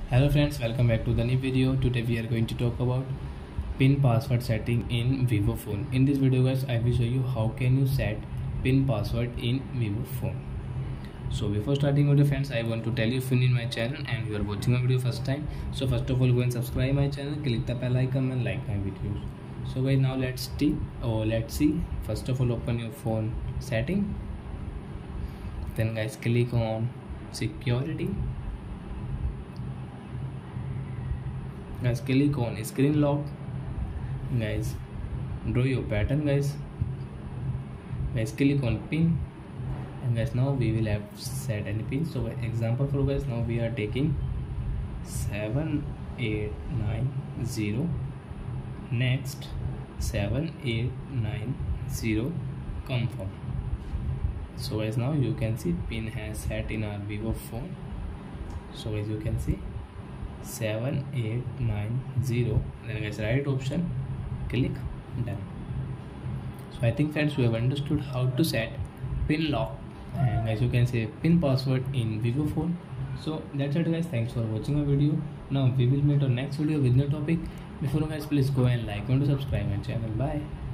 Hello friends, welcome back to the new video. Today we are going to talk about pin password setting in Vivo phone. In this video guys, I will show you how can you set pin password in Vivo phone. So before starting video friends, I want to tell you if you're new in my channel and you are watching my video first time. So first of all, go and subscribe my channel, click the bell icon and like my videos. So guys, now let's see. First of all, open your phone setting. Then guys, click on security. Guys, click on screen lock. Guys, draw your pattern. Guys, click on pin. And guys, now we will have set any pin. So example for guys, now we are taking 7890. Next 7890 confirm. So as now you can see pin has set in our Vivo phone. So as you can see 7890, then guys right option, click done. So I think friends you have understood how to set pin lock and as you can say pin password in Vivo phone. So that's it guys, thanks for watching my video. Now we will meet on next video with new topic. Before guys, please go and like and subscribe my channel. Bye.